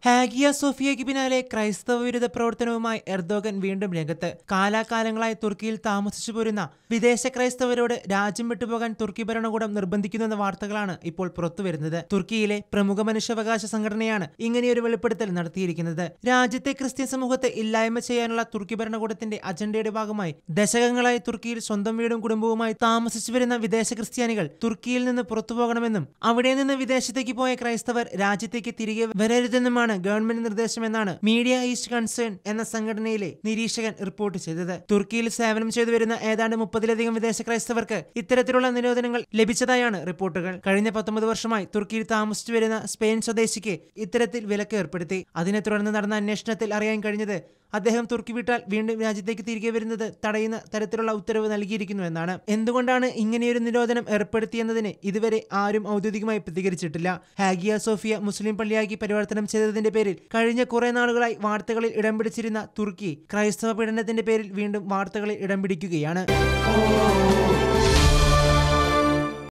Hagia സോഫിയയ്ക്ക് പിന്നാലെ ക്രൈസ്തവ വിരുദ്ധ പ്രവർത്തനവുമായി എർദോഗൻ വീണ്ടും രംഗത്ത്. കാലാകാലങ്ങളായി തുർക്കിയിൽ താമസിച്ചു പോരുന്ന വിദേശ ക്രൈസ്തവരോട് രാജ്യം വിട്ടുപോകാൻ തുർക്കി ഭരണകൂടം നിർബന്ധിക്കുന്നുവെന്ന വാർത്തകളാണ് ഇപ്പോൾ പുറത്തുവരുന്നത്. തുർക്കിയിലെ പ്രമുഖ മനുഷ്യാവകാശ സംഘടനയാണ് ഇങ്ങനെയൊരു വെളിപ്പെടുത്തൽ നടത്തിയിരിക്കുന്നത്. രാജ്യത്തെ ക്രിസ്ത്യൻ സമൂഹത്തെ ഇല്ലായ്മ ചെയ്യാനുള്ള തുർക്കി ഭരണകൂടത്തിന്റെ അജണ്ടയുടെ ഭാഗമായി ദശകങ്ങളായി തുർക്കിയിൽ സ്വന്തം വീടും കുടുംബവുമായി താമസിച്ചു വരുന്ന വിദേശ ക്രിസ്ത്യാനികൾ തുർക്കിയിൽ നിന്ന് പുറത്തുപോകണമെന്നും അവിടെ നിന്ന് വിദേശത്തേക്ക് പോയ ക്രൈസ്തവർ രാജ്യത്തേക്ക് തിരികെ വരരുതെന്നുമാണ് ഗവൺമെന്റ് നിർദ്ദേശമെന്നാണ് മീഡിയ ഈസ്റ്റ് കൺസേൺ എന്ന സംഘടനയിലെ നിരീക്ഷകൻ റിപ്പോർട്ട് ചെയ്തത്. തുർക്കിയിൽ സേവനം ചെയ്തു വരുന്ന ഏതാണ്ട് 30-ലധികം വിദേശ ക്രൈസ്തവർക്ക് ഇത്തരത്തിലുള്ള നിരോധനങ്ങൾ ലഭിച്ചതായാണ് റിപ്പോർട്ടുകൾ. കഴിഞ്ഞ 19 വർഷമായി തുർക്കിയിൽ താമസിച്ചു വരുന്ന സ്പെയിൻ സ്വദേശിക്ക് ഇത്തരത്തിൽ വിലക്ക് ഏർപ്പെടുത്തി. അതിനെ തുടർന്ന് നടന്ന അന്വേഷണത്തിൽ അറിയാൻ കഴിഞ്ഞത് അദ്ദേഹം തുർക്കി വിട്ടാൽ വീണ്ടും രാജ്യത്തേക്ക് തിരികെ വരുന്നത് തടയുന്ന തരത്തിലുള്ള ഉത്തരവ് നൽകിയിരിക്കുന്നു എന്നാണ്. എന്തുകൊണ്ടാണ് ഇങ്ങനെയൊരു നിരോധനം ഏർപ്പെടുത്തിയെന്നതിന് ഇതുവരെ ആരും ഔദ്യോഗികമായി പ്രതികരിച്ചിട്ടില്ല. ഹാഗിയ സോഫിയ മുസ്ലിം പള്ളിയാക്കി പരിവർത്തനം ചെയ്തതിന്റെ പേരിൽ കഴിഞ്ഞ കുറെ നാളുകളായി വാർത്തകളിൽ ഇടം പിടിച്ചിരുന്ന തുർക്കി ക്രൈസ്തവ പീഡനത്തിന്റെ പേരിൽ വീണ്ടും വാർത്തകളിൽ ഇടം പിടിക്കുകയാണ്.